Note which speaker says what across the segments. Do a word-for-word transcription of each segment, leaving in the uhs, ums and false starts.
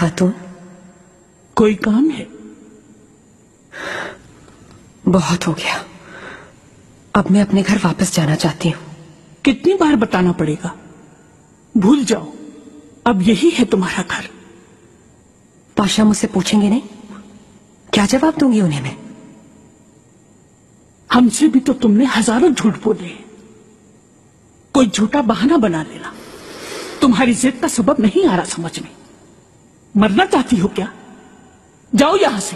Speaker 1: खातून,
Speaker 2: कोई काम है?
Speaker 1: बहुत हो गया, अब मैं अपने घर वापस जाना चाहती हूँ।
Speaker 2: कितनी बार बताना पड़ेगा? भूल जाओ, अब यही है तुम्हारा घर।
Speaker 1: पाशा मुझसे पूछेंगे नहीं? क्या जवाब दूंगी उन्हें मैं?
Speaker 2: हमसे भी तो तुमने हजारों झूठ बोले हैं। कोई झूठा बहाना बना लेना। तुम्हारी जिद का सबब नहीं आ रहा समझ में। मरना चाहती हो क्या? जाओ यहां से।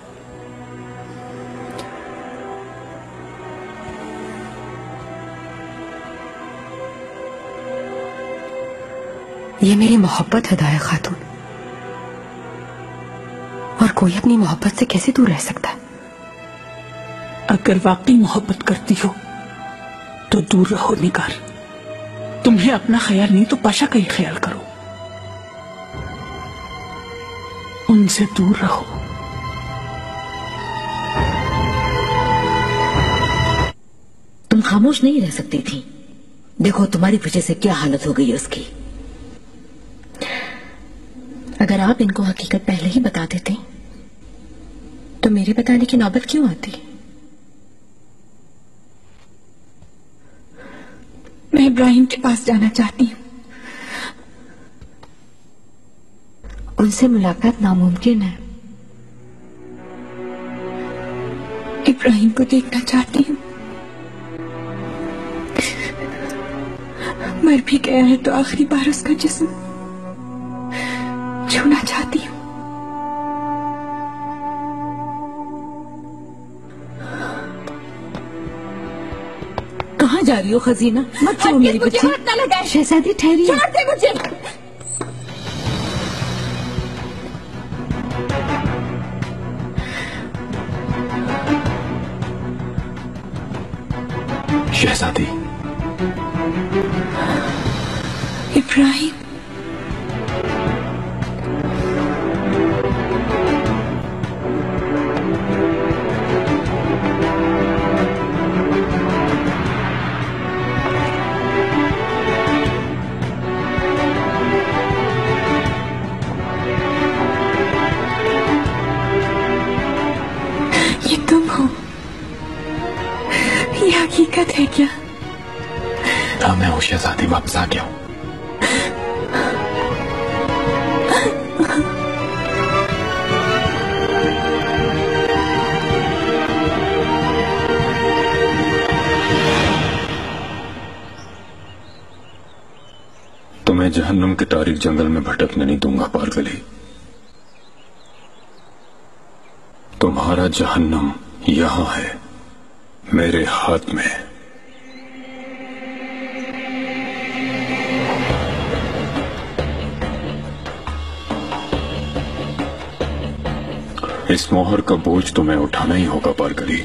Speaker 1: ये मेरी मोहब्बत है दाया खातून, और कोई अपनी मोहब्बत से कैसे दूर रह सकता है?
Speaker 2: अगर वाकई मोहब्बत करती हो तो दूर रहो निगार। तुम्हें अपना ख्याल नहीं तो पाशा का ही ख्याल करो। उनसे दूर रहो।
Speaker 3: तुम खामोश नहीं रह सकती थी। देखो तुम्हारी वजह से क्या हालत हो गई है उसकी। अगर आप इनको हकीकत पहले ही बता देते तो मेरे बताने की नौबत क्यों आती?
Speaker 4: मैं इब्राहिम के पास जाना चाहती हूँ।
Speaker 3: उनसे मुलाकात नामुमकिन है।
Speaker 4: इब्राहिम को देखना चाहती हूँ। मर भी गया है तो आखिरी बार उसका जिस्म छूना चाहती हूँ।
Speaker 3: कहाँ जा रही हो खजीना? मत छोड़ो मेरी बच्ची। शहजादी ठहरिए।
Speaker 4: छोड़ दे मुझे।
Speaker 5: शहजादी।
Speaker 4: इब्राहिम। ये तुम हो? ये हकीकत है क्या?
Speaker 5: हाँ मैं हूँ शहजादी, वापस आ गया हूँ। तुम्हें जहन्नुम के तारीक जंगल में भटकने नहीं दूंगा पारगली। तुम्हारा जहन्नुम यहां है, मेरे हाथ में। इस मोहर का बोझ तुम्हें उठाना ही होगा पारगली।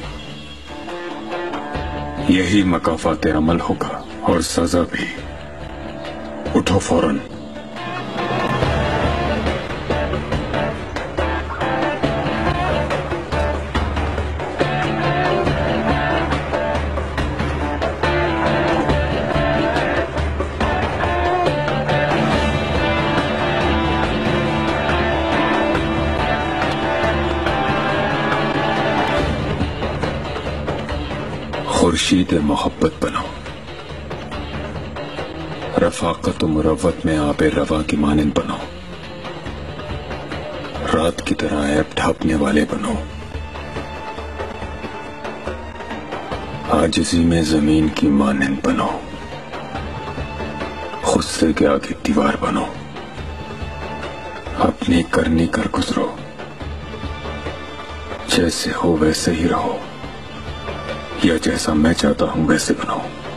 Speaker 5: यही मकाफात अमल होगा और सजा भी। उठो फौरन। खुर्शीद मोहब्बत बनो। रफाकत मुरव्वत में आबे रवा की मानिंद बनो। रात की तरह ऐब ढांपने वाले बनो। आजिज़ी में जमीन की मानिंद बनो। गुस्से के आगे दीवार बनो। अपनी करनी कर गुजरो। जैसे हो वैसे ही रहो, या जैसा मैं चाहता हूं वैसे बनो।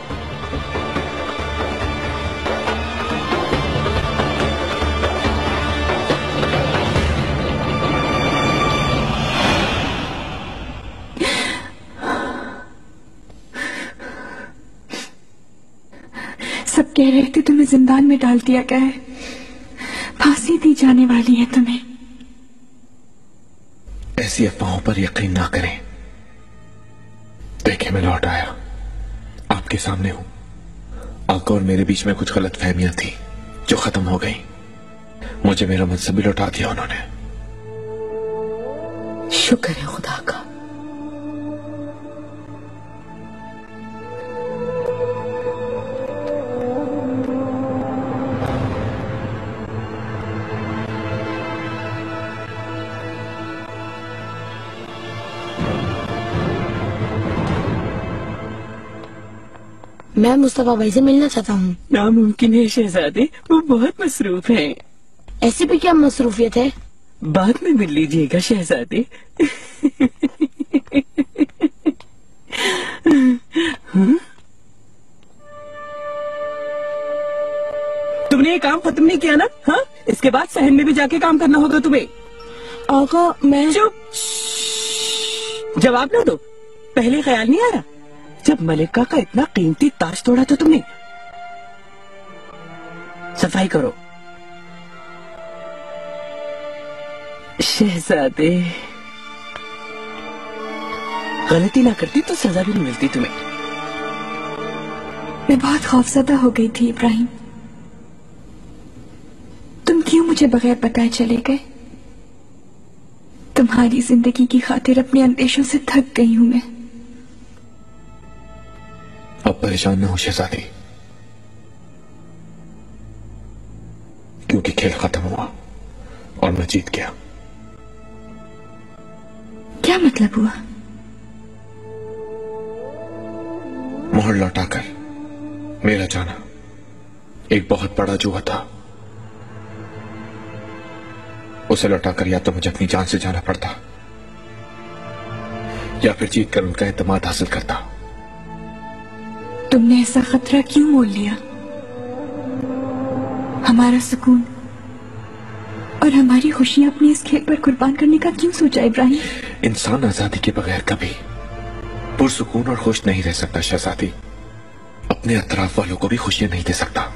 Speaker 4: सब कह रहे थे तुम्हें जिंदान में डाल दिया गया है, फांसी दी जाने वाली है तुम्हें।
Speaker 5: ऐसी अफवाहों पर यकीन ना करें। देखिए मैं लौट आया, आपके सामने हूं। आका और मेरे बीच में कुछ गलत फहमियां थी जो खत्म हो गई। मुझे मेरा मनसब भी लौटा दिया उन्होंने।
Speaker 3: शुक्र है खुदा का।
Speaker 6: मैं मुस्तफा भाई से मिलना चाहता हूँ।
Speaker 2: नामुमकिन है शहजादे, वो बहुत मसरूफ हैं।
Speaker 6: ऐसे भी क्या मसरूफियत है?
Speaker 2: बाद में मिल लीजिएगा शहजादे। तुमने ये काम खत्म नहीं किया ना? हाँ, इसके बाद सहन में भी जाके काम करना होगा तुम्हें।
Speaker 6: आका मैं
Speaker 2: चुप, जवाब ना दो। पहले ख्याल नहीं आ रहा जब मलिका का इतना कीमती ताज तोड़ा था तुमने? सफाई करो। शहजादे, गलती ना करती तो सजा भी नहीं मिलती तुम्हें।
Speaker 4: मैं बहुत खौफजदा हो गई थी इब्राहिम। तुम क्यों मुझे बगैर बताए चले गए? तुम्हारी जिंदगी की खातिर अपने अंदेशों से थक गई हूं मैं।
Speaker 5: अब परेशान न हो शहजादी, क्योंकि खेल खत्म हुआ और मैं जीत गया।
Speaker 4: क्या मतलब हुआ?
Speaker 5: मोहर लौटाकर मेरा जाना एक बहुत बड़ा जुआ था। उसे लौटाकर या तो मुझे अपनी जान से जाना पड़ता या फिर जीत कर उनका एतमाद हासिल करता।
Speaker 4: तुमने ऐसा खतरा क्यों मोल लिया? हमारा सुकून और हमारी खुशियां अपने इस खेल पर कुर्बान करने का क्यों सोचा इब्राहिम?
Speaker 5: इंसान आजादी के बगैर कभी पुरसुकून और खुश नहीं रह सकता शहजादी। अपने अतराफ वालों को भी खुशियां नहीं दे सकता।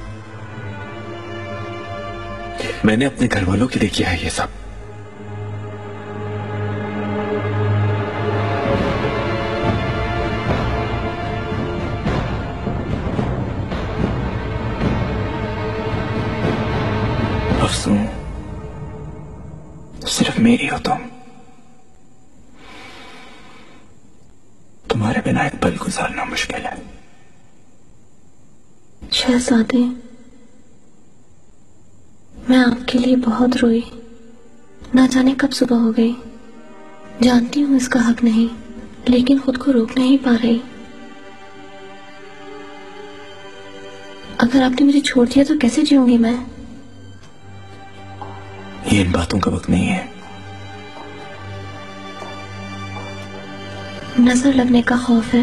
Speaker 5: मैंने अपने घर वालों के लिए किया है ये सब।
Speaker 7: अफसून सिर्फ मेरी हो तुम। तुम्हारे बिना एक पल गुजारना मुश्किल है।
Speaker 3: शहजादे, मैं आपके लिए बहुत रोई। ना जाने कब सुबह हो गई। जानती हूँ इसका हक नहीं, लेकिन खुद को रोक नहीं पा रही। अगर आपने मुझे छोड़ दिया तो कैसे जीऊंगी मैं?
Speaker 7: ये इन बातों का वक्त नहीं है।
Speaker 3: नजर लगने का खौफ है।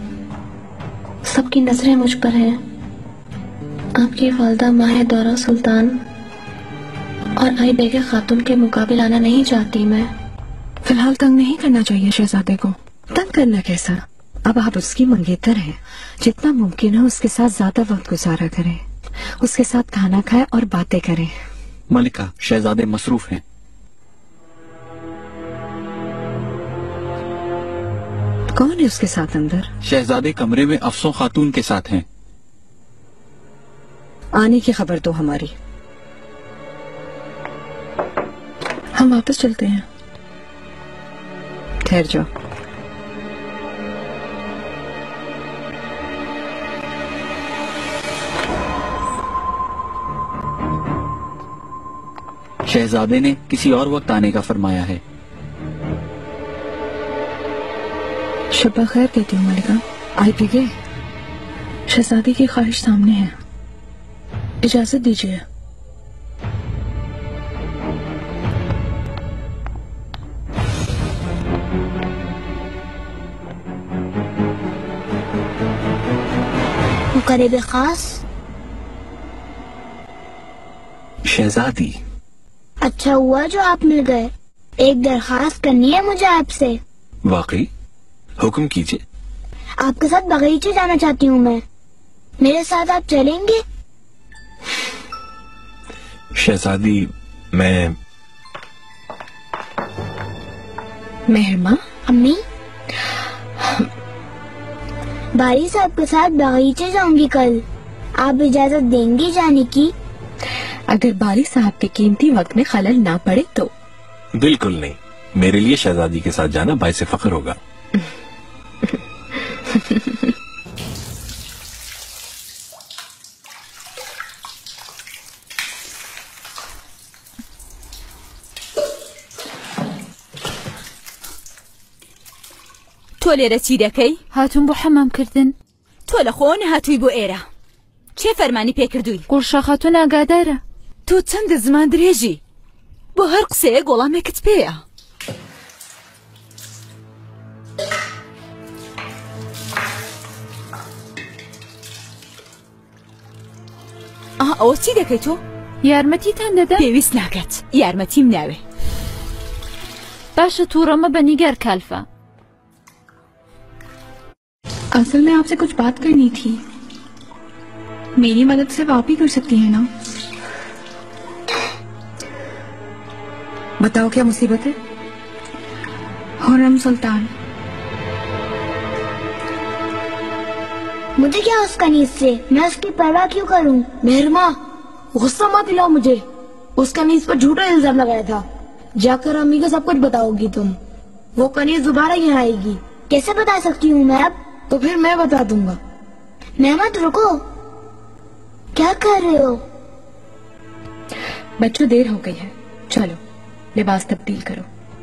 Speaker 3: सबकी नजरें मुझ पर हैं। आपकी वालदा माह दौरा सुल्तान और आई बेगे खातून के मुकाबले आना नहीं चाहती मैं।
Speaker 1: फिलहाल तंग नहीं करना चाहिए शहजादे को। तंग करना कैसा? अब आप उसकी मंगेतर हैं। जितना मुमकिन है उसके साथ ज्यादा वक्त गुजारा करें, उसके साथ खाना खाएं और बातें करें।
Speaker 8: मलिका, शहजादे मसरूफ हैं।
Speaker 1: कौन है उसके साथ अंदर?
Speaker 8: शहजादे कमरे में अफसों खातून के साथ हैं।
Speaker 1: आने की खबर दो हमारी। हम वापस चलते हैं। ठहर जाओ।
Speaker 8: शहजादे ने किसी और वक्त आने का फरमाया है।
Speaker 4: शब्बा खैर कहती हूँ मलिका। आई पी गए। शहजादी की ख्वाहिश सामने है, इजाजत दीजिए।
Speaker 6: मुकर्रब खास।
Speaker 7: शहजादी,
Speaker 6: अच्छा हुआ जो आप मिल गए। एक दरखास्त करनी है मुझे आपसे।
Speaker 7: वाकई? हुक्म कीजिए।
Speaker 6: आपके साथ बगीचे जाना चाहती हूँ मैं। मेरे साथ आप चलेंगे?
Speaker 7: शहजादी, मैं
Speaker 3: मेहरमा,
Speaker 6: अम्मी, बारी साहब के साथ बगीचे जाऊंगी कल। आप इजाजत देंगी जाने की?
Speaker 1: अगर बारी साहब के कीमती वक्त में खलल ना पड़े तो।
Speaker 7: बिल्कुल नहीं, मेरे लिए शहजादी के साथ जाना बाइसे फख्र होगा।
Speaker 9: تۆ لێرە چی دەکەی؟
Speaker 10: هاتوون بۆ حەمامکردن.
Speaker 9: تۆ لە خۆ نەهاتووی بۆ ئێرە. چێ فەرمانی پێکردووی؟
Speaker 10: گوڵشا خاتوون ئاگادارە.
Speaker 9: تۆ چەندە زمان درێژی بۆ هەر قسەیە گۆڵامێکت پێیە. ئا ئەوە چی دەکەی تۆ؟
Speaker 10: یارمەتیتان دەدەم؟
Speaker 9: پێویست ناکات، یارمەتیم ناوێ.
Speaker 10: باشە تووڕەمە بە نیگار کالفا.
Speaker 4: असल में आपसे कुछ बात करनी थी। मेरी मदद सिर्फ आप ही कर सकती हैं ना।
Speaker 1: बताओ क्या मुसीबत है?
Speaker 4: हुर्रम सुल्तान।
Speaker 6: मुझे क्या उसका नींद से, मैं उसकी परवाह क्यों करूं?
Speaker 11: मेहरमा गुस्सा मत दिलाओ मुझे। उसका नींद पर झूठा इल्जाम लगाया था। जाकर अम्मी को सब कुछ बताओगी तुम। वो कनीज दोबारा यहाँ आएगी।
Speaker 6: कैसे बता सकती हूँ मैं अब?
Speaker 11: तो फिर मैं बता दूंगा।
Speaker 6: मेहमत रुको, क्या कर रहे हो?
Speaker 1: बच्चों देर हो गई है, चलो लिबास तब्दील करो।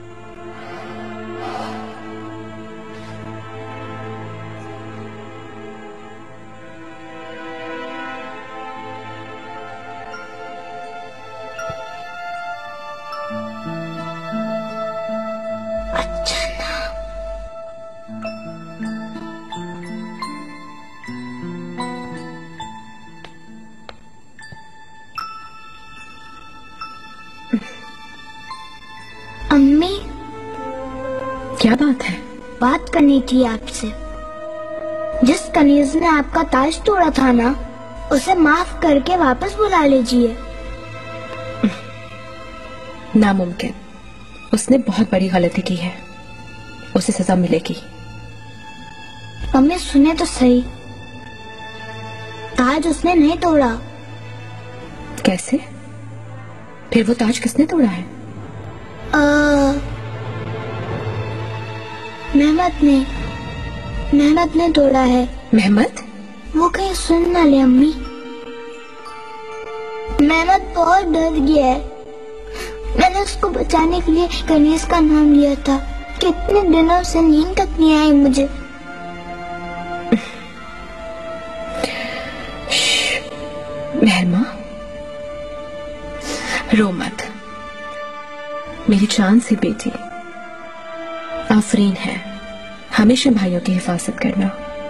Speaker 6: अम्मी,
Speaker 1: क्या बात है?
Speaker 6: बात करनी थी आपसे। जिस कनीज ने आपका ताज तोड़ा था ना, उसे माफ करके वापस बुला लीजिए।
Speaker 1: नामुमकिन, उसने बहुत बड़ी गलती की है, उसे सजा मिलेगी।
Speaker 6: अम्मी सुने तो सही, ताज उसने नहीं तोड़ा।
Speaker 1: कैसे? फिर वो ताज किसने तोड़ा है?
Speaker 6: आ, मेहमत ने मेहमत ने तोड़ा है।
Speaker 1: मेहमत?
Speaker 6: वो कहीं सुन ना ले अम्मी। मेहमत बहुत डर गया है। मैंने उसको बचाने के लिए कनीज का नाम लिया था। कितने दिनों से नींद तक नहीं आई मुझे।
Speaker 1: मेहरमा, रो मत। मेरी चांद सी बेटी आफरीन है, हमेशा भाइयों की हिफाजत करना।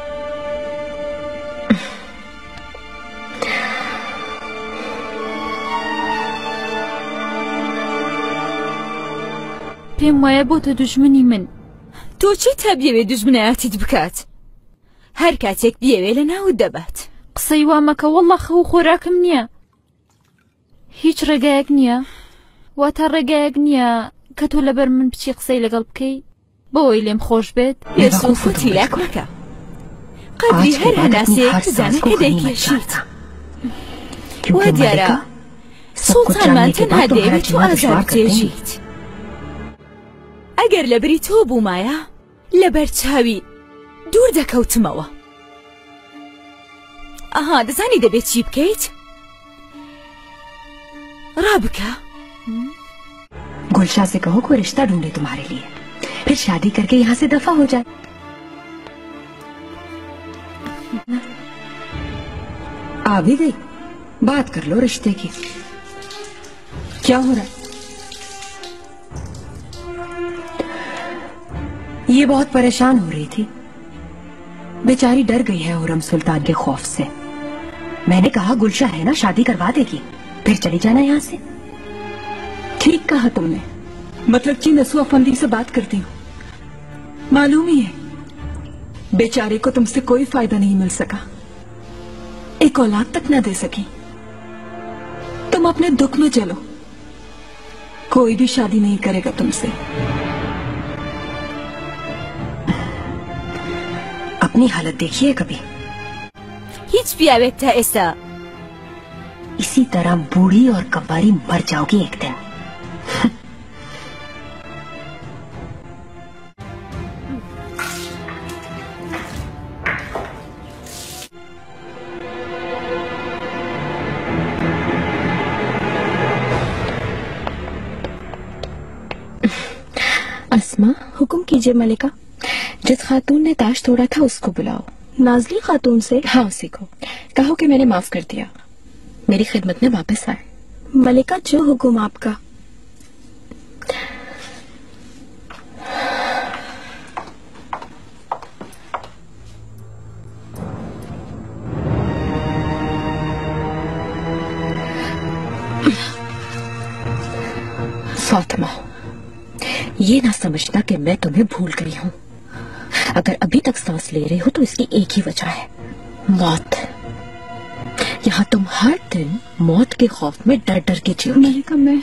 Speaker 10: پێم وایە بۆ تۆ دوژمنی من.
Speaker 9: تۆ چیت هەبیەوێ دوژمنایەتیت بکات؟ هەر کاتێک بیەوێ لە ناوت دەبات.
Speaker 10: قسەی وا مەکە، وەڵڵا خەو خۆراکم نییە. هیچ ڕێگایەک نییە. واتە ڕێگایەک نییە کە تۆ لەبەر من بچی قسەی لەگەڵ بکەی بەوەی لێم خۆش بێت.
Speaker 9: لێسوفتی لاک مەکە. قەدری هەر هەناسەیەک بزانە کە دەیکێشیت. وا دیارە سوڵتانمان تەنها دەیەوێت تۆ ئازار بجێژیت. ئەگەر لەبەری تۆ بوومایە لەبەر چاوی دوور دەکەوتمەوە. ئەها دەزانی دەبێت چی بکەیت؟ ڕابکە.
Speaker 1: गुलशा से कहो कोई रिश्ता ढूंढे तुम्हारे लिए, फिर शादी करके यहाँ से दफा हो जाए। आ भी गई, बात कर लो रिश्ते की। क्या हो रहा है? ये बहुत परेशान हो रही थी, बेचारी डर गई है हुर्रम सुल्तान के खौफ से। मैंने कहा गुलशा है ना, शादी करवा देगी, फिर चली जाना यहाँ से।
Speaker 2: ठीक कहा तुमने, मतलब कि नसुआ फंदी से बात करती हूँ। मालूम ही है बेचारे को तुमसे कोई फायदा नहीं मिल सका, एक औलाद तक न दे सकी। तुम अपने दुख में चलो, कोई भी शादी नहीं करेगा तुमसे।
Speaker 1: अपनी हालत देखिए कभी।
Speaker 9: हिच पियावेक था ऐसा
Speaker 12: इसी तरह बूढ़ी और कबारी मर जाओगी एक दिन।
Speaker 1: अस्मा,
Speaker 11: हुक्म कीजिए मलिका।
Speaker 1: जिस खातून ने ताश तोड़ा था उसको बुलाओ।
Speaker 11: नाजली खातून से?
Speaker 1: हाँ, उसी को कहो कि मैंने माफ कर दिया, मेरी खिदमत में वापस आए।
Speaker 11: मलिका, जो हुक्म आपका।
Speaker 1: फातिमा, ये ना समझना कि मैं तुम्हें भूल गई हूँ। अगर अभी तक सांस ले रही हो तो इसकी एक ही वजह है, मौत। यहाँ तुम हर दिन मौत के खौफ में डर डर के जियोगी।
Speaker 11: मलिका, मैं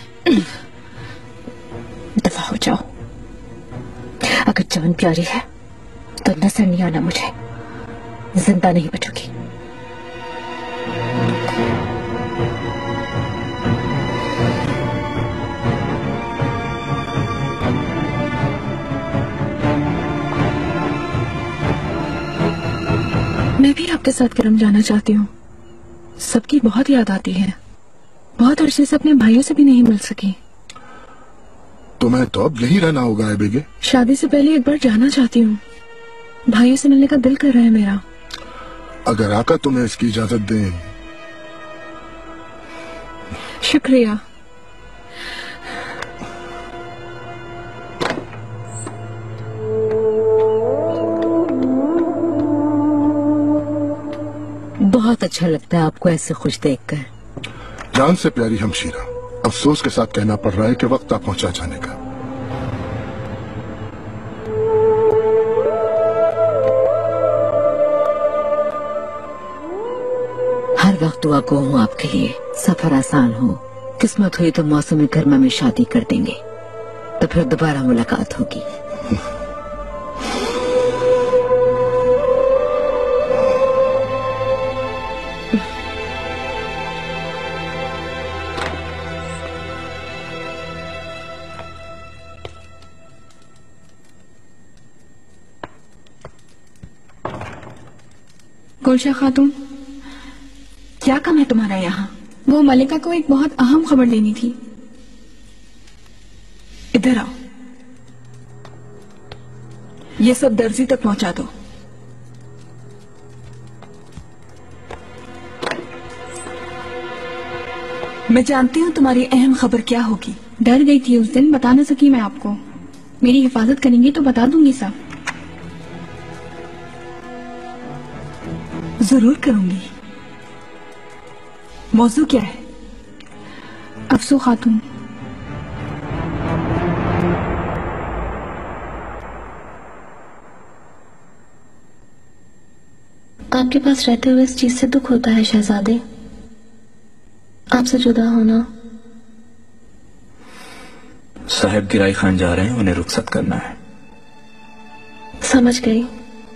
Speaker 1: दफा हो जाओ। अगर जान प्यारी है तो नजर नहीं आना मुझे, जिंदा नहीं बचोगी।
Speaker 4: मैं भी आपके साथ करम जाना चाहती हूँ। सबकी बहुत याद आती है। बहुत अरसे से अपने भाइयों से भी नहीं मिल सकी।
Speaker 13: तुम्हें तो अब यहीं रहना होगा है बेगे।
Speaker 4: शादी से पहले एक बार जाना चाहती हूँ। भाइयों से मिलने का दिल कर रहा है मेरा।
Speaker 13: अगर आका तुम्हें इसकी इजाजत दें।
Speaker 4: शुक्रिया।
Speaker 1: बहुत अच्छा लगता है आपको ऐसे खुश देखकर।
Speaker 13: जान से प्यारी हमशीरा, अफसोस के साथ कहना पड़ रहा है कि वक्त आ पहुंचा जाने का।
Speaker 1: हर वक्त दुआ को हूँ आपके लिए, सफर आसान हो। किस्मत हुई तो मौसम गर्मा में शादी कर देंगे, तो फिर दोबारा मुलाकात होगी।
Speaker 11: गुलशा खातून,
Speaker 4: क्या काम है तुम्हारा यहाँ?
Speaker 11: वो मलिका को एक बहुत अहम खबर देनी थी।
Speaker 4: इधर आओ, ये सब दर्जी तक पहुंचा दो। मैं जानती हूँ तुम्हारी अहम खबर क्या होगी।
Speaker 11: डर गई थी उस दिन, बता न सकी मैं आपको। मेरी हिफाजत करेंगी तो बता दूंगी सब।
Speaker 4: जरूर करूंगी। मौजू क्या है?
Speaker 11: अफसू खातून।
Speaker 3: आपके पास रहते हुए इस चीज से दुख होता है शहजादे, आपसे जुदा होना।
Speaker 8: साहब गिराई खान जा रहे हैं, उन्हें रुखसत करना है।
Speaker 3: समझ गई।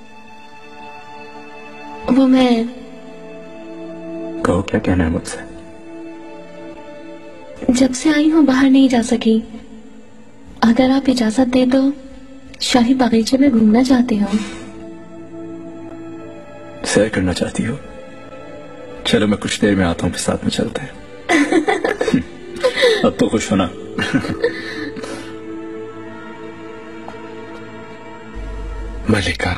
Speaker 3: वो मैं
Speaker 8: कहो, क्या कहना है मुझसे?
Speaker 3: जब से आई हूँ बाहर नहीं जा सकी। अगर आप इजाजत दे तो शाही बागीचे में घूमना चाहती हूँ।
Speaker 8: सैर करना चाहती हो? चलो मैं कुछ देर में आता हूँ, फिर साथ में चलते हैं। अब तो खुश होना।
Speaker 5: मलिका।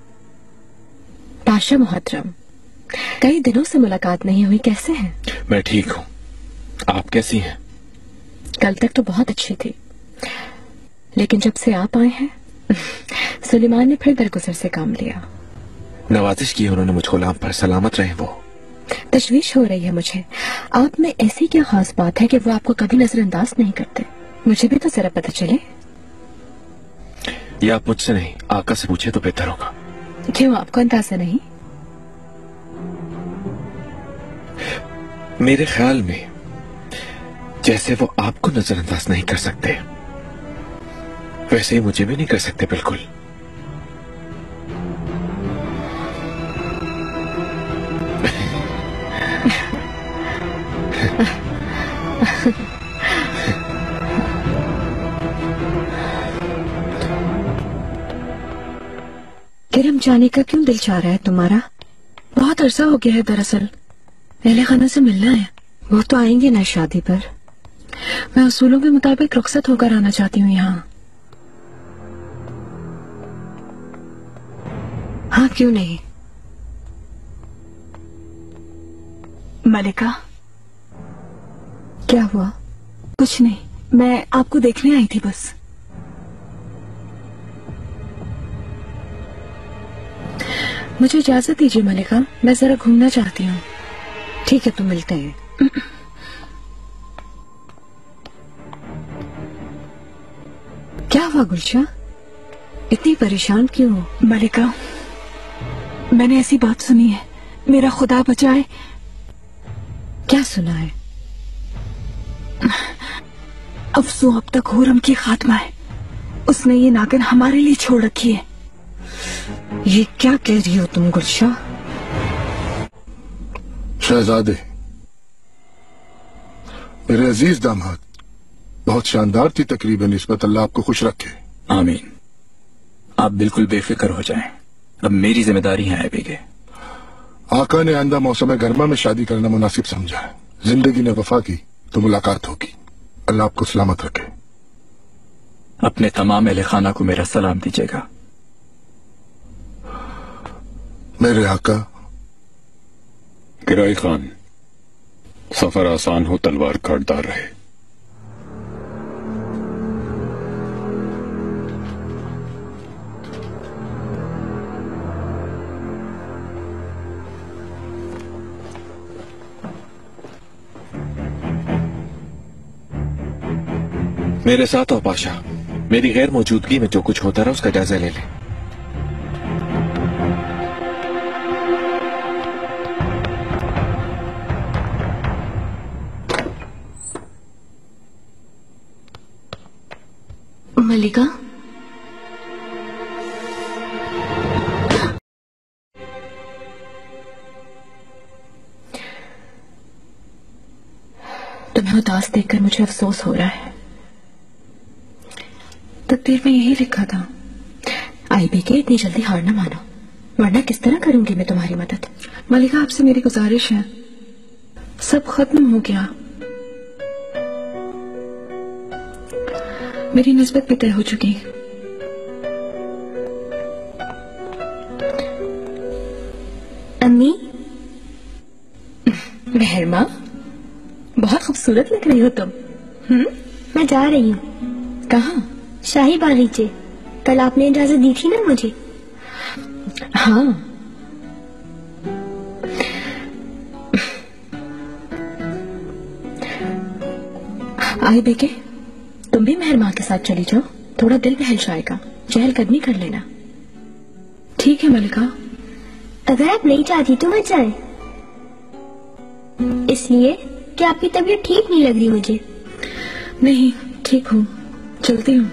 Speaker 1: पाशा मोहतरम, कई दिनों से मुलाकात नहीं हुई, कैसे हैं?
Speaker 5: मैं ठीक हूँ, आप कैसी हैं?
Speaker 1: कल तक तो बहुत अच्छी थी, लेकिन जब से आप आए हैं सुलेमान ने फिर दरगुजर से काम लिया।
Speaker 5: नवाजिश की उन्होंने मुझ गुलाम पर, सलामत रहे वो।
Speaker 1: तशवीश हो रही है मुझे। आप में ऐसी क्या खास बात है कि वो आपको कभी नजरअंदाज नहीं करते? मुझे भी तो जरा पता चले।
Speaker 5: ये आप मुझसे नहीं, आका से पूछे तो बेहतर होगा।
Speaker 1: क्यों, आपको अंदाजा नहीं?
Speaker 5: मेरे ख्याल में जैसे वो आपको नजरअंदाज नहीं कर सकते, वैसे ही मुझे भी नहीं कर सकते। बिल्कुल।
Speaker 1: किरम जाने का क्यों दिल चाह रहा है तुम्हारा?
Speaker 4: बहुत अरसा हो गया है, दरअसल अहले खाना से मिलना है।
Speaker 1: वो तो आएंगे ना शादी पर।
Speaker 4: मैं उसूलों के मुताबिक रुखसत होकर आना चाहती हूँ यहाँ।
Speaker 1: हाँ, क्यों नहीं।
Speaker 2: मलिका,
Speaker 1: क्या हुआ?
Speaker 2: कुछ नहीं, मैं आपको देखने आई थी बस।
Speaker 4: मुझे इजाजत दीजिए मलिका, मैं जरा घूमना चाहती हूँ।
Speaker 1: ठीक है, तो मिलते हैं। क्या हुआ गुलशा, इतनी परेशान क्यों हो?
Speaker 2: मलिका, मैंने ऐसी बात सुनी है, मेरा खुदा बचाए।
Speaker 1: क्या सुना है?
Speaker 2: अफसोस अब तक हुरम की खात्मा है। उसने ये नागिन हमारे लिए छोड़ रखी है।
Speaker 1: ये क्या कह रही हो तुम गुलशा?
Speaker 13: शहजादे, मेरे अजीज दामाद, बहुत शानदार थी तकरीब निस्बत। अल्लाह आपको खुश रखे।
Speaker 8: आमीन। आप बिल्कुल बेफिक्र हो जाएं, अब मेरी जिम्मेदारी है आबिगे।
Speaker 13: आका ने आंदा मौसम गर्मा में शादी करना मुनासिब समझा है। जिंदगी ने वफा की तो मुलाकात होगी। अल्लाह आपको सलामत रखे।
Speaker 8: अपने तमाम अहले खाना को मेरा सलाम दीजिएगा।
Speaker 13: मेरे आका।
Speaker 5: किराई खान, सफर आसान हो, तलवार काटदार रहे। मेरे साथ आओ पाशा। मेरी गैर मौजूदगी में जो कुछ होता रहा उसका जायजा ले ले।
Speaker 3: मलिका,
Speaker 4: तुम्हें उदास देखकर मुझे अफसोस हो रहा है। तकदीर में यही लिखा था।
Speaker 3: आईबी के इतनी जल्दी हार न मानो, वरना किस तरह करूंगी मैं तुम्हारी मदद।
Speaker 4: मलिका, आपसे मेरी गुजारिश है, सब खत्म हो गया। मेरी निस्बत भी तय हो चुकी।
Speaker 3: अम्मी, मेहरमा, बहुत खूबसूरत लग रही हो तुम।
Speaker 6: हम्म, मैं जा रही हूँ।
Speaker 3: कहाँ?
Speaker 6: शाही बागीचे। कल आपने इजाजत दी थी ना मुझे।
Speaker 3: हाँ। आए बेके, तुम भी मेहरमा के साथ चली जाओ, थोड़ा दिल बहल जाएगा। चहलकदमी कर लेना।
Speaker 4: ठीक है मलिका।
Speaker 6: अगर आप नहीं चाहती तो मत जाए, इसलिए कि आपकी तबीयत ठीक नहीं लग रही मुझे।
Speaker 4: नहीं, ठीक हूँ, चलती हूँ।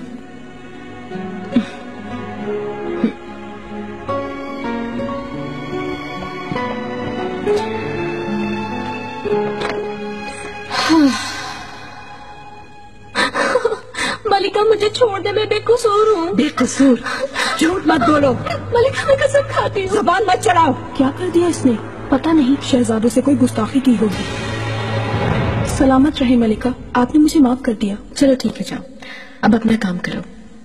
Speaker 3: मलिका, मुझे छोड़ दे, मैं बेकसूर हूँ।
Speaker 2: बेकसूर? झूठ मत बोलो।
Speaker 3: मलिका, मैं कसम खाती हूँ।
Speaker 2: जुबान मत चढ़ाओ।
Speaker 11: क्या कर दिया इसने?
Speaker 2: पता नहीं, शहजादों से कोई गुस्ताखी की होगी। सलामत रहे मलिका, आपने मुझे माफ कर दिया।
Speaker 3: चलो ठीक है, जाओ, अब अपना काम करो।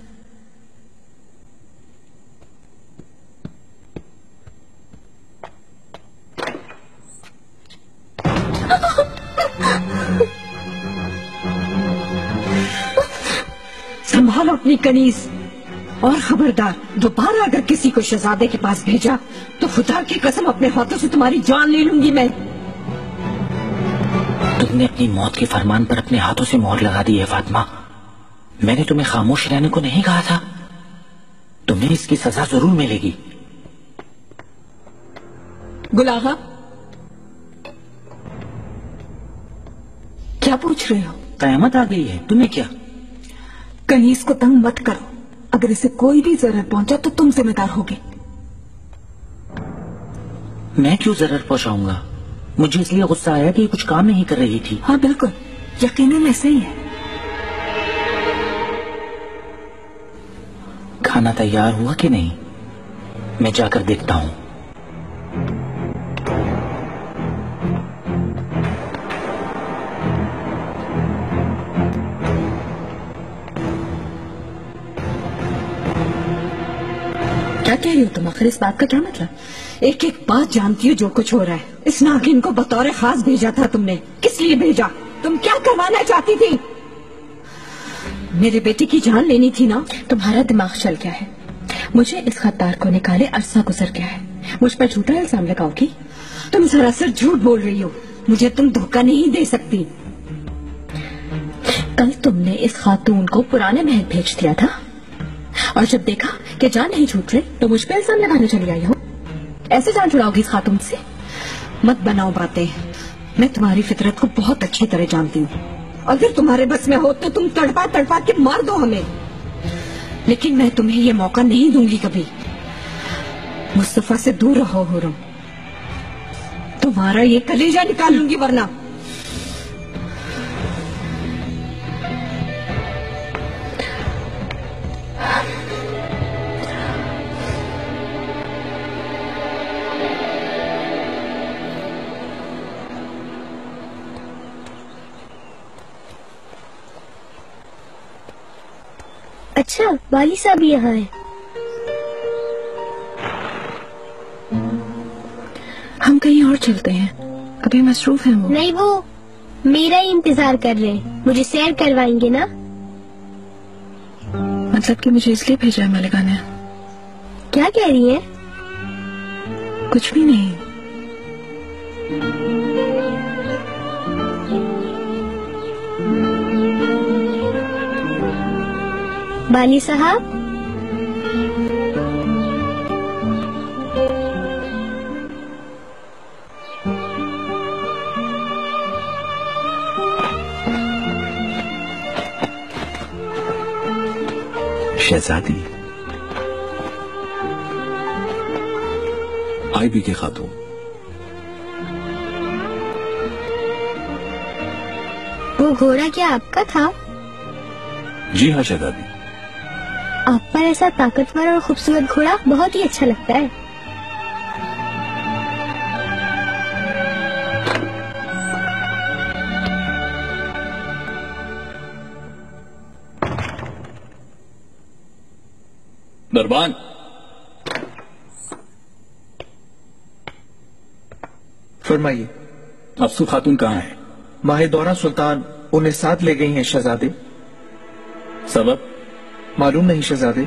Speaker 2: संभालो अपनी कनीज, और खबरदार, दोबारा अगर किसी को शहजादे के पास भेजा तो खुदा की कसम अपने हाथों से तुम्हारी जान ले लूंगी मैं।
Speaker 14: तुमने अपनी मौत के फरमान पर अपने हाथों से मोहर लगा दी है फातिमा। मैंने तुम्हें खामोश रहने को नहीं कहा था। तुम्हें इसकी सजा जरूर मिलेगी।
Speaker 2: गुलागा, क्या पूछ रहे हो?
Speaker 14: कयामत आ गई है, तुम्हें क्या?
Speaker 2: कनीज को तंग मत करो, अगर इसे कोई भी जरूरत पहुंचा तो तुम जिम्मेदार होगे।
Speaker 14: मैं क्यों जरूरत पहुंचाऊंगा? मुझे इसलिए गुस्सा आया कि कुछ काम नहीं कर रही थी।
Speaker 2: हाँ बिल्कुल, यकीनन ऐसे ही है।
Speaker 14: खाना तैयार हुआ कि नहीं? मैं जाकर देखता हूँ।
Speaker 1: क्या कह रही हो तुम? आखिर इस बात का क्या मतलब? एक एक बात जानती हो जो कुछ हो रहा है। इस नागिन को बतौर खास भेजा था तुमने, किस लिए भेजा? तुम क्या करवाना चाहती थी? मेरे बेटे की जान लेनी थी ना?
Speaker 4: तुम्हारा दिमाग चल गया है। मुझे इस खद्दार को निकाले अरसा गुजर गया है, मुझ पर झूठा इल्जाम लगाओगी?
Speaker 1: तुम सरासर झूठ बोल रही हो। मुझे तुम धोखा नहीं दे सकती।
Speaker 4: कल तुमने इस खातून को पुराने महल भेज दिया था और जब देखा कि जान नहीं छूट रही तो मुझ पर इल्जाम लगाने चली आई हो। ऐसे जान छुड़ाओगी इस खातून से?
Speaker 1: मत बनाओ बातें। मैं तुम्हारी फितरत को बहुत अच्छी तरह जानती हूँ। अगर तुम्हारे बस में हो तो तुम तड़पा तड़पा के मार दो हमें, लेकिन मैं तुम्हें ये मौका नहीं दूंगी कभी। मुस्तफा से दूर रहो हुरम, तुम्हारा ये कलेजा निकालूंगी वरना।
Speaker 6: अच्छा, वाली साहब यहाँ है।
Speaker 4: हम कहीं और चलते हैं, अभी मसरूफ हैं वो।
Speaker 6: नहीं, वो मेरा ही इंतजार कर रहे हैं। मुझे सैर करवाएंगे ना?
Speaker 4: मतलब कि मुझे इसलिए भेजा है मलिका ने?
Speaker 6: क्या कह रही है?
Speaker 4: कुछ भी नहीं।
Speaker 6: बाली साहब,
Speaker 7: शहजादी। आई भी के खातून।
Speaker 6: वो घोड़ा क्या आपका था?
Speaker 7: जी हाँ शहजादी।
Speaker 6: आप पर ऐसा ताकतवर और खूबसूरत घोड़ा बहुत ही अच्छा लगता है।
Speaker 8: दरबान,
Speaker 5: फरमाइए।
Speaker 8: अफसू खातून कहाँ है?
Speaker 5: माहे दौरा सुल्तान उन्हें साथ ले गई हैं शहजादे।
Speaker 8: सबब
Speaker 5: मालूम नहीं शहजादे।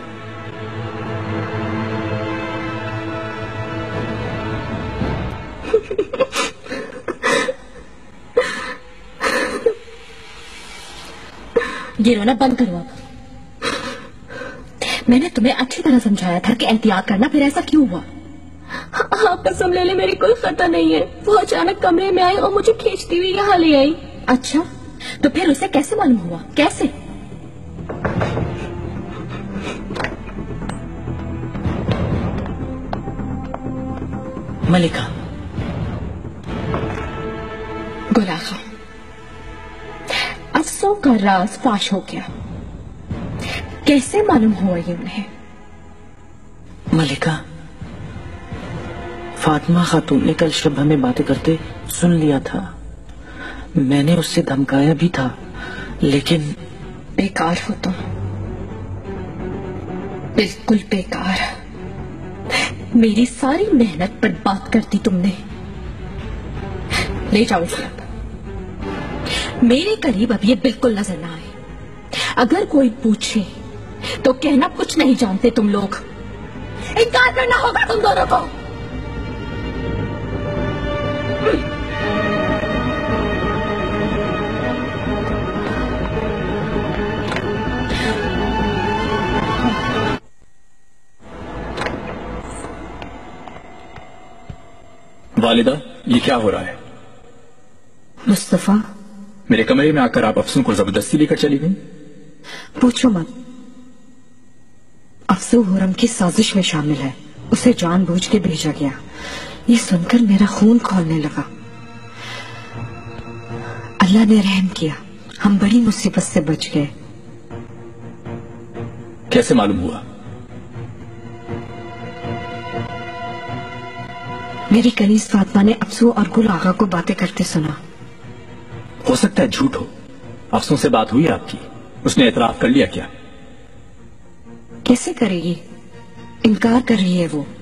Speaker 4: ये रोना बंद करो अब। मैंने तुम्हें अच्छी तरह समझाया था कि एहतियात करना, फिर ऐसा क्यों हुआ?
Speaker 3: आप कसम ले ले, मेरी कोई खता नहीं है। वो अचानक कमरे में आई और मुझे खींचती हुई यहाँ ले आई।
Speaker 4: अच्छा, तो फिर उसे कैसे मालूम हुआ? कैसे?
Speaker 14: मलिका।
Speaker 4: गुलाखा, अफसों का राज फाश हो गया। कैसे मालूम हुआ ये उन्हें?
Speaker 14: मलिका, फातिमा खातून ने कल शब हमें बातें करते सुन लिया था। मैंने उससे धमकाया भी था, लेकिन
Speaker 4: बेकार हो तुम, बिल्कुल बेकार। मेरी सारी मेहनत बर्बाद कर दी तुमने। ले जाओ इसे अब। मेरे करीब अब ये बिल्कुल नजर ना आए। अगर कोई पूछे तो कहना कुछ नहीं जानते तुम लोग। इनकार करना होगा तुम दोनों को।
Speaker 8: वालिदा, ये क्या हो रहा है?
Speaker 1: मुस्तफा,
Speaker 8: मेरे कमरे में आकर आप अफसू को जबरदस्ती लेकर चली गई।
Speaker 1: पूछो मत। अफसू हुरम की साजिश में शामिल है। उसे जानबूझ के भेजा गया। ये सुनकर मेरा खून खौलने लगा। अल्लाह ने रहम किया, हम बड़ी मुसीबत से बच गए।
Speaker 8: कैसे मालूम हुआ?
Speaker 1: मेरी कनीज फातिमा ने अफसू और गुल आगा को बातें करते सुना।
Speaker 8: हो सकता है झूठ हो। अफसू से बात हुई आपकी? उसने एतराफ कर लिया क्या?
Speaker 1: कैसे करेगी? इनकार कर रही है वो।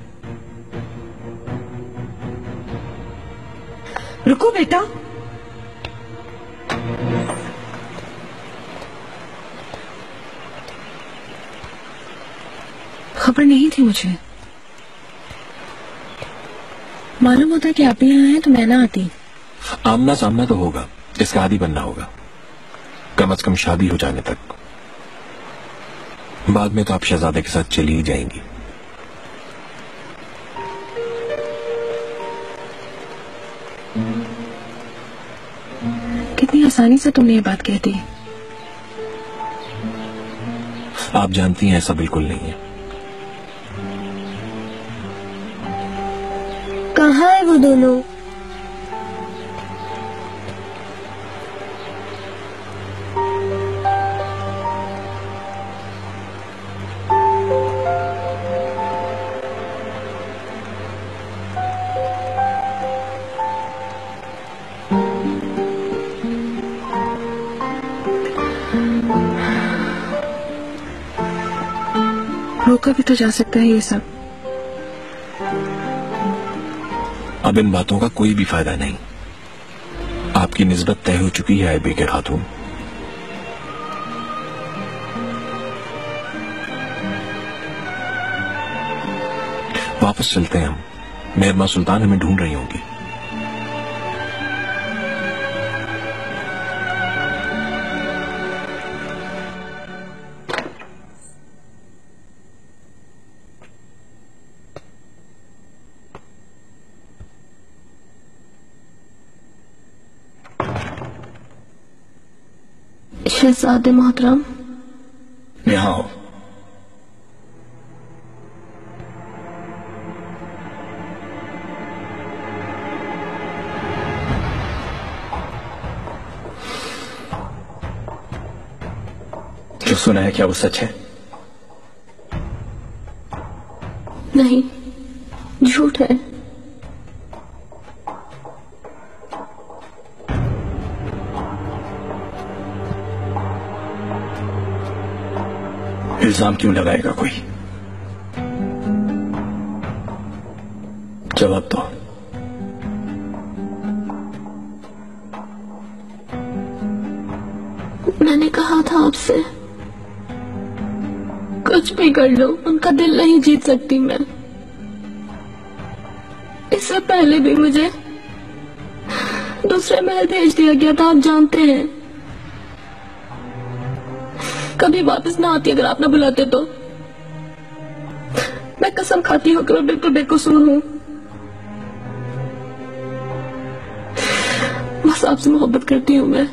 Speaker 1: रुको बेटा। खबर नहीं थी मुझे।
Speaker 3: मालूम होता कि आप यहाँ हैं तो मैं ना आती।
Speaker 5: आमना सामना तो होगा, इसका आदी बनना होगा, कम अज कम शादी हो जाने तक। बाद में तो आप शहजादे के साथ चली ही जाएंगी।
Speaker 3: कितनी आसानी से तुमने ये बात कह दी।
Speaker 5: आप जानती हैं ऐसा बिल्कुल नहीं है।
Speaker 6: कहाँ है वो दोनों?
Speaker 3: रोका भी तो जा सकता है ये सब।
Speaker 5: अब इन बातों का कोई भी फायदा नहीं। आपकी निस्बत तय हो चुकी है ऐबी के खातून। वापस चलते हैं हम। मेहरमा सुल्तान हमें ढूंढ रही होंगी।
Speaker 3: शहजादे मोहतरम,
Speaker 8: यहाँ आओ। जो सुना है क्या वो सच है?
Speaker 3: नहीं, झूठ है।
Speaker 8: इल्जाम क्यों लगाएगा कोई? जवाब दो।
Speaker 3: मैंने कहा था आपसे, कुछ भी कर लो उनका दिल नहीं जीत सकती मैं। इससे पहले भी मुझे दूसरे महल भेज दिया गया था, आप जानते हैं। कभी वापस ना आती अगर आप ना बुलाते तो। मैं कसम खाती हूँ कि मैं बिल्कुल बेकसूर हूँ। बस आपसे मोहब्बत करती हूँ मैं,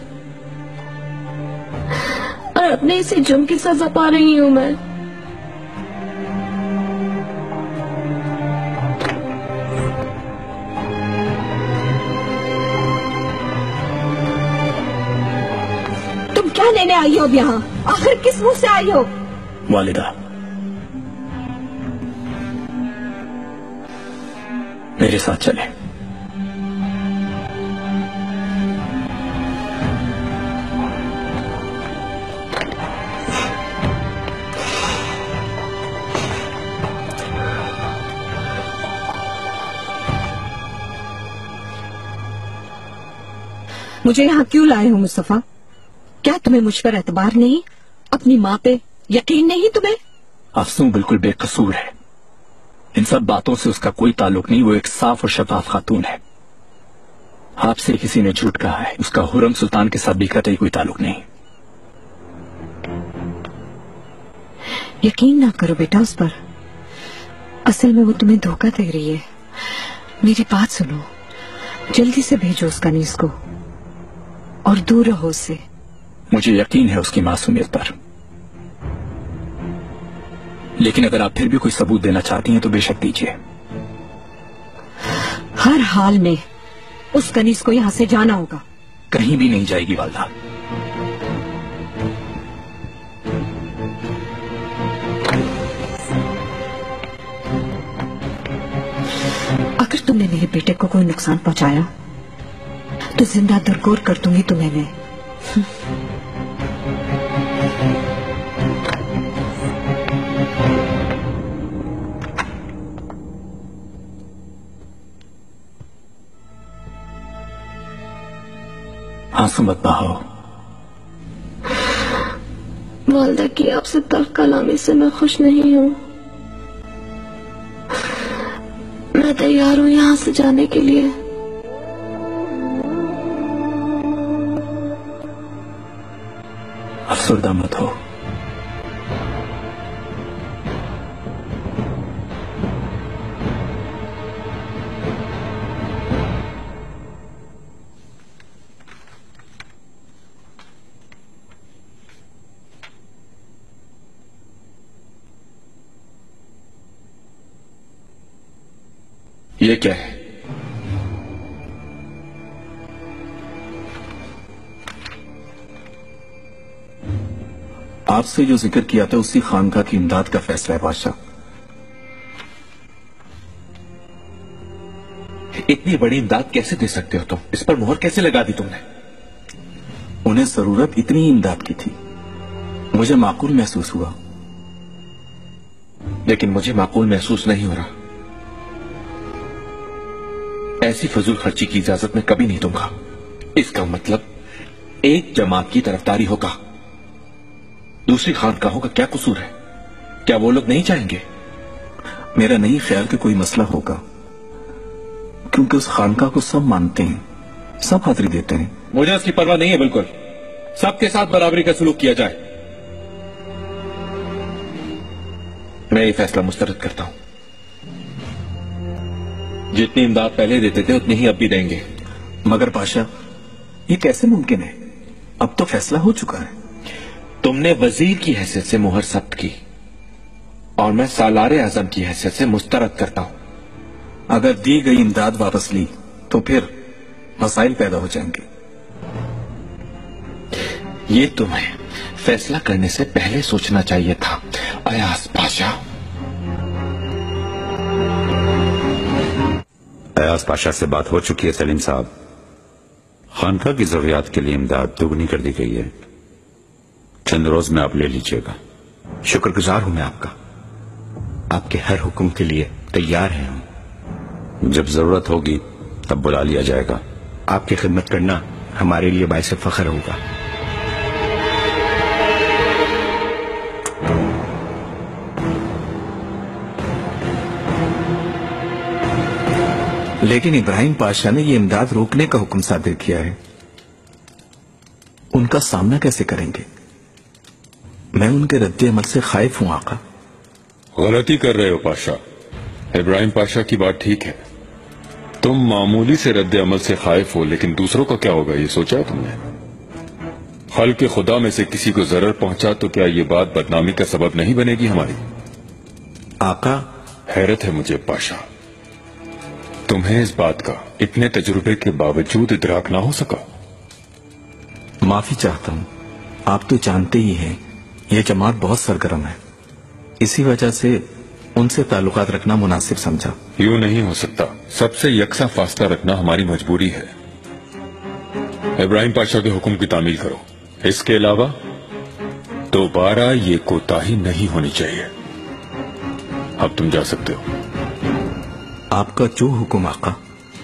Speaker 3: और अपने इसी जुर्म की सजा पा रही हूँ मैं।
Speaker 4: तुम क्या लेने आई हो अब यहाँ? आखिर किस मुंह से आई हो?
Speaker 8: वालिदा, मेरे साथ चले।
Speaker 4: मुझे यहाँ क्यों लाए हो मुस्तफा? क्या तुम्हें मुझ पर एतबार नहीं? अपनी माँ पे यकीन नहीं तुम्हें?
Speaker 8: अफसूं बिल्कुल बेकसूर है। इन सब बातों से उसका कोई ताल्लुक नहीं। वो एक साफ और शफाफ खातून है। आपसे किसी ने झूठ कहा है, उसका हुरम सुल्तान के साथ भी कतई कोई ताल्लुक नहीं।
Speaker 1: यकीन ना करो बेटा उस पर। असल में वो तुम्हें धोखा दे रही है। मेरी बात सुनो, जल्दी से भेजो उस कनीज को और दूर रहो उससे।
Speaker 8: मुझे यकीन है उसकी मासूमियत पर, लेकिन अगर आप फिर भी कोई सबूत देना चाहती हैं तो बेशक दीजिए।
Speaker 1: हर हाल में उस कनीज को यहाँ से जाना होगा।
Speaker 8: कहीं भी नहीं जाएगी वालदा।
Speaker 1: अगर तुम मेरे बेटे को कोई नुकसान पहुंचाया तो जिंदा दरगोर कर दूंगी तुम्हें मैं।
Speaker 8: आंसू मत बहाओ।
Speaker 3: वालिदा की आपसे तल्ख कलामी से मैं खुश नहीं हूँ। मैं तैयार हूँ यहाँ से जाने के लिए।
Speaker 8: अफसरदा मत हो।
Speaker 5: ये क्या है?
Speaker 8: आपसे जो जिक्र किया था उसी खानका की इमदाद का फैसला है बादशाह।
Speaker 5: इतनी बड़ी इमदाद कैसे दे सकते हो तुम? इस पर मोहर कैसे लगा दी तुमने?
Speaker 8: उन्हें जरूरत इतनी इमदाद की थी, मुझे माकूल महसूस हुआ।
Speaker 5: लेकिन मुझे माकूल महसूस नहीं हो रहा। ऐसी फजूल खर्ची की इजाजत मैं कभी नहीं दूंगा। इसका मतलब एक जमात की तरफदारी होगा, दूसरी खानकाहों का क्या कसूर है? क्या वो लोग नहीं चाहेंगे?
Speaker 8: मेरा नहीं ख्याल कि कोई मसला होगा, क्योंकि उस खानका को सब मानते हैं, सब हाजिरी देते हैं।
Speaker 5: मुझे उसकी परवाह नहीं है बिल्कुल। सबके साथ बराबरी का सलूक किया जाए। मैं ये फैसला मुस्तरद करता हूं। जितनी इमदाद पहले देते थे उतनी ही अब भी देंगे।
Speaker 8: मगर पाशा, ये कैसे मुमकिन है? अब तो फैसला हो चुका है।
Speaker 5: तुमने वजीर की हैसियत से मुहर सख्त की और मैं सालारे आजम की हैसियत से मुस्तरद करता हूं।
Speaker 8: अगर दी गई इमदाद वापस ली तो फिर मसाइल पैदा हो जाएंगे।
Speaker 5: ये तुम्हें फैसला करने से पहले सोचना चाहिए था अयाज पाशा।
Speaker 15: अयाज पाशा से बात हो चुकी है सलीम साहब। खानका की जरूरियात के लिए इमदाद दोगुनी कर दी गई है। चंद रोज में आप ले लीजिएगा।
Speaker 16: शुक्रगुजार हूं मैं आपका। आपके हर हुक्म के लिए तैयार हैं हम।
Speaker 15: जब जरूरत होगी तब बुला लिया जाएगा।
Speaker 16: आपकी खिदमत करना हमारे लिए बाइसे फख्र होगा।
Speaker 8: लेकिन इब्राहिम पाशा ने यह इमदाद रोकने का हुक्म सादिर किया है। उनका सामना कैसे करेंगे? मैं उनके रद्दे अमल से खाइफ हूं आका।
Speaker 17: गलती कर रहे हो पाशा। इब्राहिम पाशा की बात ठीक है। तुम मामूली से रद्दे अमल से खाइफ हो, लेकिन दूसरों का क्या होगा ये सोचा है तुमने? खल के खुदा में से किसी को जरर पहुंचा तो क्या ये बात बदनामी का सबब नहीं बनेगी हमारी?
Speaker 8: आका,
Speaker 17: हैरत है मुझे पाशा, तुम्हें इस बात का इतने तजुर्बे के बावजूद इदराक ना हो सका।
Speaker 8: माफी चाहता हूं। आप तो जानते ही हैं यह जमात बहुत सरगर्म है, इसी वजह से उनसे ताल्लुकात रखना मुनासिब समझा।
Speaker 17: यूं नहीं हो सकता। सबसे यकसा फासला रखना हमारी मजबूरी है। इब्राहिम पाशा के हुक्म की तामील करो। इसके अलावा दोबारा ये कोताही नहीं होनी चाहिए। अब तुम जा सकते हो।
Speaker 8: आपका जो हुक्म आका।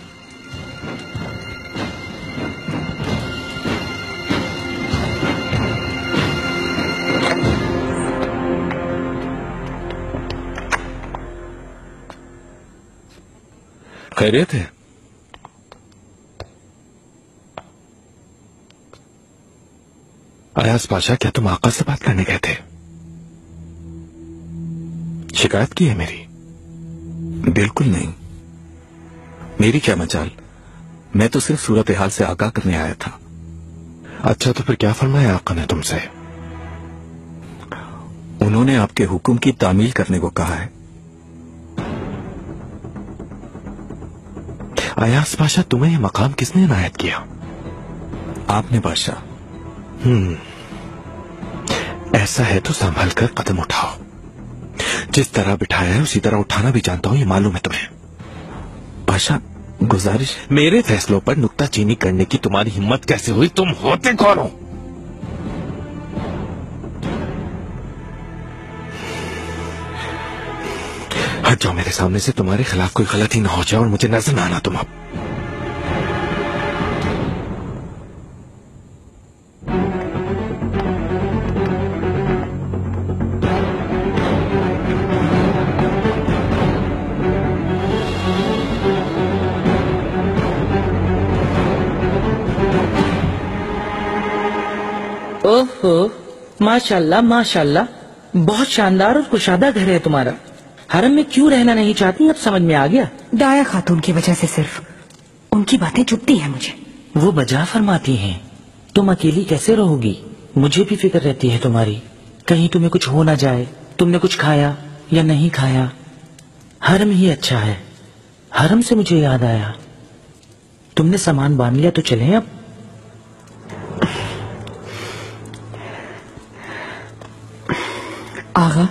Speaker 8: खैरियत है?
Speaker 5: अयाज पाशा, क्या तुम आका से बात करने गए थे? शिकायत की है मेरी?
Speaker 8: बिल्कुल नहीं। मेरी क्या मजाल, मैं तो सिर्फ सूरत हाल से आगाह करने आया था।
Speaker 5: अच्छा, तो फिर क्या फरमाया आका ने तुमसे?
Speaker 8: उन्होंने आपके हुक्म की तामील करने को कहा है।
Speaker 5: अयाज पाशा, तुम्हें यह मकाम किसने इनायत किया?
Speaker 8: आपने बादशाह।
Speaker 5: हम्म, ऐसा है तो संभल कर कदम उठाओ। जिस तरह बिठाया है उसी तरह उठाना भी जानता हूं, ये मालूम है तुम्हें।
Speaker 8: बादशाह,
Speaker 5: गुजारिश, मेरे फैसलों पर नुक्ताचीनी करने की तुम्हारी हिम्मत कैसे हुई? तुम होते कौन हो? हट जाओ मेरे सामने से, तुम्हारे खिलाफ कोई गलती ना हो जाए और मुझे नजर ना आना तुम अब।
Speaker 14: ओहो, माशाल्लाह माशाल्लाह, बहुत शानदार और कुशादा घर है तुम्हारा। हरम में क्यों रहना नहीं चाहती अब समझ में आ गया।
Speaker 12: दाया खातून की वजह से सिर्फ उनकी बातें चुभती हैं मुझे।
Speaker 14: वो बजा फरमाती हैं। तुम अकेली कैसे रहोगी? मुझे भी फिक्र रहती है तुम्हारी, कहीं तुम्हें कुछ हो ना जाए। तुमने कुछ खाया या नहीं खाया? हरम ही अच्छा है। हरम से मुझे याद आया, तुमने सामान बांध लिया तो चलें अब।
Speaker 12: आगा,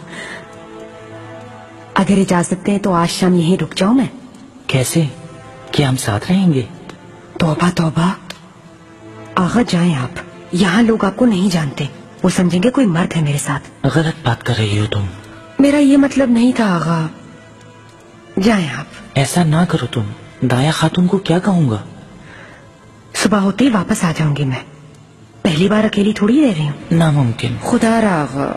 Speaker 12: अगर इजाजत दें तो आज शाम यहीं रुक जाऊं मैं।
Speaker 14: कैसे? क्या हम साथ रहेंगे?
Speaker 12: तौबा तौबा, आगा जाएं आप। यहाँ लोग आपको नहीं जानते, वो समझेंगे कोई मर्द है मेरे साथ।
Speaker 14: गलत बात कर रही हो तुम।
Speaker 12: मेरा ये मतलब नहीं था आगा, जाएं आप।
Speaker 14: ऐसा ना करो तुम, दाया खातून को क्या कहूँगा?
Speaker 12: सुबह होते ही वापस आ जाऊंगी मैं। पहली बार अकेली थोड़ी रह रही हूँ।
Speaker 14: नामुमकिन।
Speaker 12: खुदा रागा।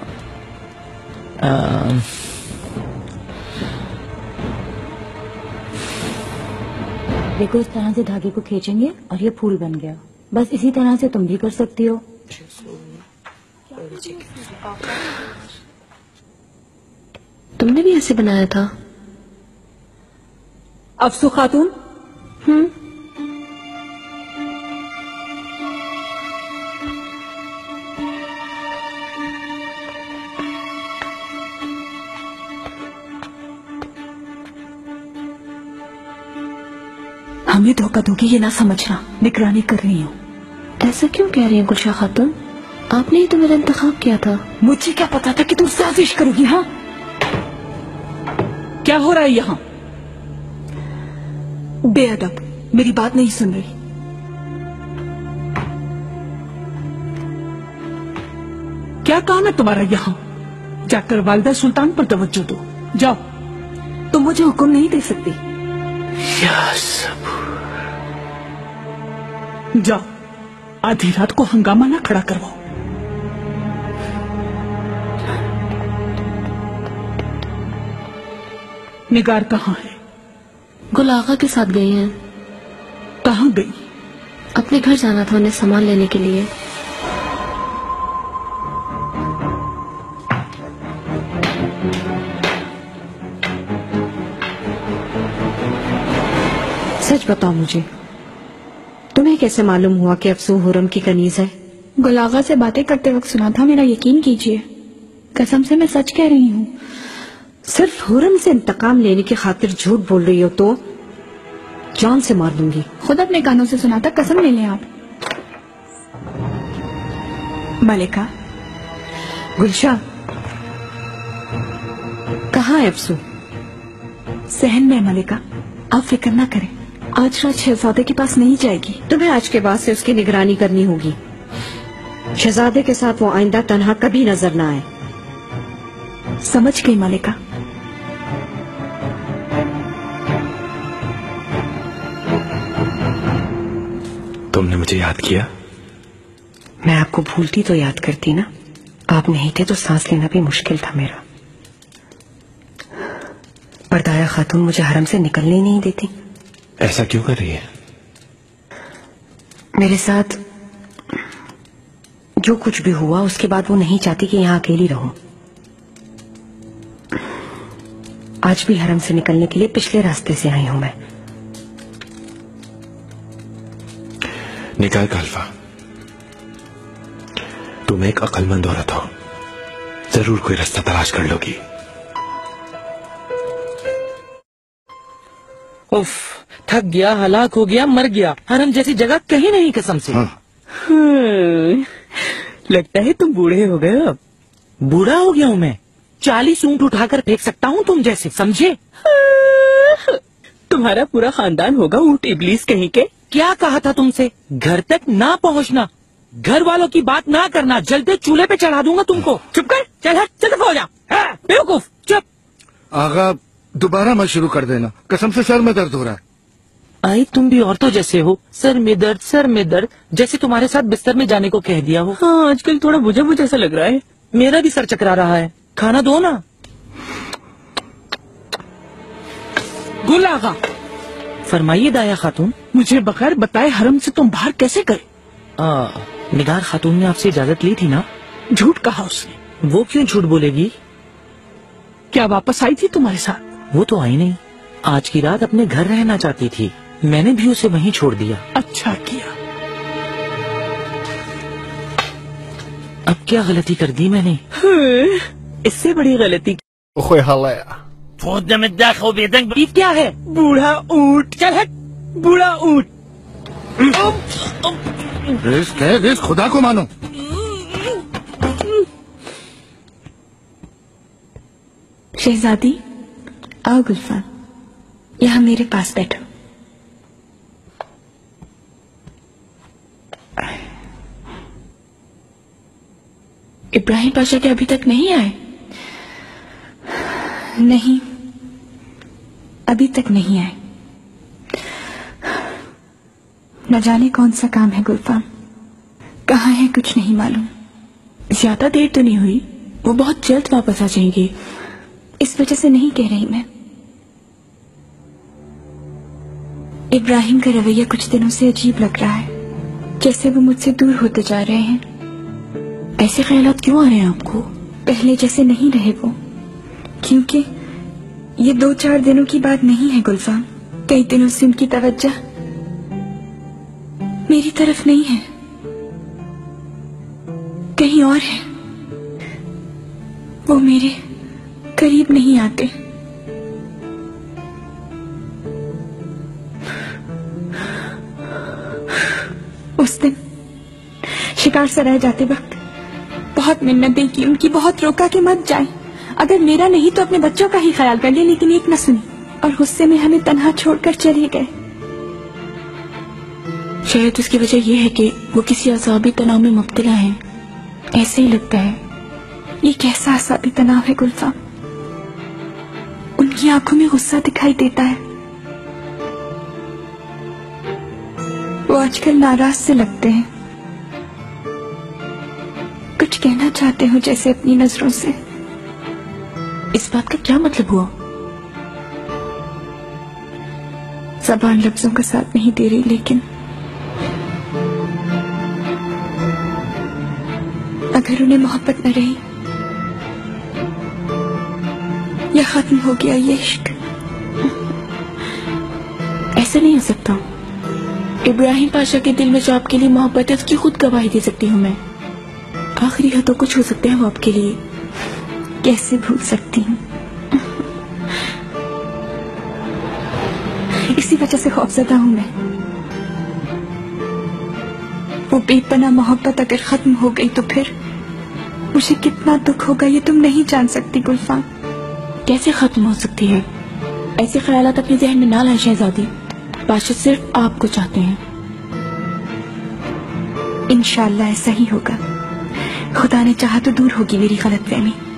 Speaker 4: देखो, इस तरह से धागे को खींचेंगे और ये फूल बन गया। बस इसी तरह से तुम भी कर सकती हो।
Speaker 3: तुमने भी ऐसे बनाया था?
Speaker 2: अफसू खातून।
Speaker 3: हम्म।
Speaker 2: हमें धोखा दोगी ये ना समझना, निगरानी कर रही हूँ।
Speaker 3: ऐसा क्यों कह रही हैं गुलशा खातून? आपने ही तो मेरा इंतखाब किया था।
Speaker 2: मुझे क्या पता था कि तुम साजिश करोगी? हाँ, क्या हो रहा है यहाँ? बेअदब, मेरी बात नहीं सुन रही। क्या काम है तुम्हारा यहाँ? जाकर वालिदा सुल्तान पर तवज्जो दो। जाओ। तुम मुझे हुक्म नहीं दे सकती। जाओ, आधी रात को हंगामा ना खड़ा करवाओ। निगार कहाँ है?
Speaker 3: गुल आगा के साथ गई हैं।
Speaker 2: कहाँ गई?
Speaker 3: अपने घर जाना था उन्हें सामान लेने के लिए।
Speaker 12: सच बताओ मुझे, तुम्हें कैसे मालूम हुआ कि अफसू हुरम की कनीज है?
Speaker 11: गुलागा से बातें करते वक्त सुना था। मेरा यकीन कीजिए, कसम से मैं सच कह रही हूँ।
Speaker 12: सिर्फ हुरम से इंतकाम लेने की खातिर झूठ बोल रही हो तो जान से मार दूंगी।
Speaker 11: खुद अपने कानों से सुना था, कसम ले लें आप।
Speaker 2: मलिका।
Speaker 12: गुलशा, कहाँ है अफसू?
Speaker 2: सहन में। मलिका, आप फिक्र ना करें, आज रात शहजादे के पास नहीं जाएगी।
Speaker 12: तुम्हें आज के बाद से उसकी निगरानी करनी होगी। शहजादे के साथ वो आइंदा तन्हा कभी नजर ना आए।
Speaker 2: समझ गई मलिका।
Speaker 5: तुमने मुझे याद किया?
Speaker 12: मैं आपको भूलती तो याद करती ना। आप नहीं थे तो सांस लेना भी मुश्किल था मेरा। पर दाया खातून मुझे हरम से निकलने ही नहीं देती।
Speaker 5: ऐसा क्यों कर रही है?
Speaker 12: मेरे साथ जो कुछ भी हुआ उसके बाद वो नहीं चाहती कि यहाँ अकेली रहूं। आज भी हरम से निकलने के लिए पिछले रास्ते से आई हूं मैं।
Speaker 5: निकाल काल्फा, तुम एक अक्लमंद औरत हो, जरूर कोई रास्ता तलाश कर लोगी।
Speaker 14: उफ, थक गया, हलाक हो गया, मर गया। हरम जैसी जगह कहीं नहीं कसम से।
Speaker 2: हाँ।
Speaker 14: लगता है तुम बूढ़े हो गए अब। बूढ़ा हो गया हूँ मैं? चालीस ऊंट उठाकर फेंक सकता हूँ तुम जैसे, समझे?
Speaker 18: तुम्हारा पूरा खानदान होगा ऊंट इबलीस कहीं के।
Speaker 14: क्या कहा था तुमसे? घर तक ना पहुंचना, घर वालों की बात ना करना, जलते चूल्हे पे चढ़ा दूंगा तुमको।
Speaker 18: चुप कर, चल हट, चल दफा हो जा।
Speaker 14: बेवकूफ, चुप।
Speaker 13: आगा दोबारा मत शुरू कर देना, कसम से सर में दर्द हो रहा है।
Speaker 14: आई तुम भी औरतों जैसे हो, सर में दर्द सर में दर्द, जैसे तुम्हारे साथ बिस्तर में जाने को कह दिया हो।
Speaker 18: हाँ आजकल थोड़ा बुझा बुझा सा लग रहा है।
Speaker 14: मेरा भी सर चकरा रहा है, खाना दो ना।
Speaker 2: गुल आगा।
Speaker 14: फरमाइए दाया खातून।
Speaker 2: मुझे बगैर बताए हरम से तुम बाहर कैसे गए?
Speaker 14: आ, निगार खातून ने आपसे इजाजत ली थी ना?
Speaker 2: झूठ कहा उसने।
Speaker 14: वो क्यों झूठ बोलेगी?
Speaker 2: क्या वापस आई थी तुम्हारे साथ?
Speaker 14: वो तो आई नहीं, आज की रात अपने घर रहना चाहती थी, मैंने भी उसे वहीं छोड़ दिया।
Speaker 2: अच्छा किया।
Speaker 14: अब क्या गलती कर दी मैंने?
Speaker 18: इससे बड़ी गलती
Speaker 14: क्या है?
Speaker 18: बूढ़ा ऊंट।
Speaker 2: चल हट, बूढ़ा ऊंट।
Speaker 13: रिस्क है, रिस्क खुदा को मानो।
Speaker 1: शहजादी आओ गुलफान, यहाँ मेरे पास बैठो। इब्राहिम पाशा के अभी तक नहीं आए? नहीं, अभी तक नहीं आए। न जाने कौन सा काम है गुलफान, कहाँ है कुछ नहीं मालूम। ज्यादा देर तो नहीं हुई, वो बहुत जल्द वापस आ जाएंगे, इस वजह से नहीं कह रही मैं। इब्राहिम का रवैया कुछ दिनों से अजीब लग रहा है, जैसे वो मुझसे दूर होते जा रहे हैं। ऐसे ख्यालात क्यों आ रहे हैं आपको? पहले जैसे नहीं रहे वो, क्योंकि ये दो चार दिनों की बात नहीं है गुलफाम। कई दिनों से उनकी तवज्जो मेरी तरफ नहीं है, कहीं और है। वो मेरे करीब नहीं आते। उस दिन शिकार सराय जाते वक्त बहुत मिन्नतें की उनकी, बहुत रोका कि मत जाए, अगर मेरा नहीं तो अपने बच्चों का ही ख्याल कर ले, लेकिन एक न सुनी और गुस्से में हमें तन्हा छोड़कर चले गए। शायद उसकी वजह यह है कि वो किसी असाबी तनाव में मुब्तला हैं, ऐसे ही लगता है। ये कैसा असाबी तनाव है गुलफाम? उनकी आंखों में गुस्सा दिखाई देता है। वो आजकल नाराज से लगते हैं, कुछ कहना चाहते हो जैसे अपनी नजरों से। इस बात का क्या मतलब हुआ? ज़बान लफ्जों का साथ नहीं दे रही, लेकिन अगर उन्हें मोहब्बत न रही या खत्म हो गया ये इश्क, ऐसा नहीं हो सकता। इब्राहिम पाशा के दिल में जो आपके लिए मोहब्बत है उसकी खुद गवाही दे सकती हूँ मैं। आखिरी हद तो कुछ हो सकते हैं वो आपके लिए, कैसे भूल सकती हूँ। इसी वजह से खौफजदा हूँ मैं। वो बेपनाह मोहब्बत अगर खत्म हो गई तो फिर मुझे कितना दुख होगा ये तुम नहीं जान सकती गुलफाम। कैसे खत्म हो सकती है? ऐसे ख्यालात अपने जहन में ना लाएं शहजादी, पाशा सिर्फ आपको चाहते हैं। इंशाअल्लाह ऐसा ही होगा, खुदा ने चाहा तो दूर होगी मेरी गलतफहमी।